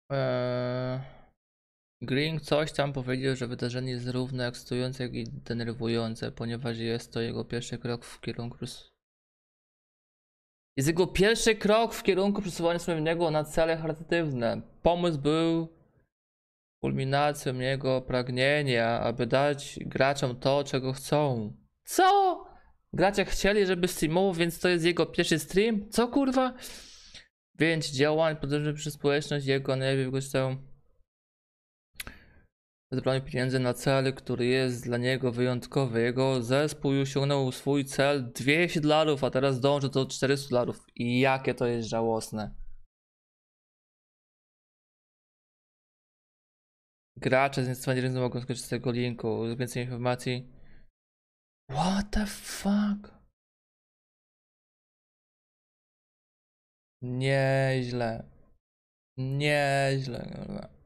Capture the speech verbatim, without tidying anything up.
Eee, Green coś tam powiedział, że wydarzenie jest równo ekscytujące, jak i denerwujące, ponieważ jest to jego pierwszy krok w kierunku. przesu- Jest jego pierwszy krok w kierunku przesuwania swojego na cele charytatywne. Pomysł był kulminacją jego pragnienia, aby dać graczom to, czego chcą. Co? Gracze chcieli, żeby streamował, więc to jest jego pierwszy stream? Co kurwa? Więc działań podejrzanych przez społeczność jego najlepiej wykorzystają zebranie pieniędzy na cel, który jest dla niego wyjątkowy. Jego zespół osiągnął swój cel dwieście dolarów, a teraz dąży do czterystu dolarów. I jakie to jest żałosne. Gracze z instytucji mogą skończyć z tego linku. Więcej informacji. What the fuck? Nieźle. Nieźle.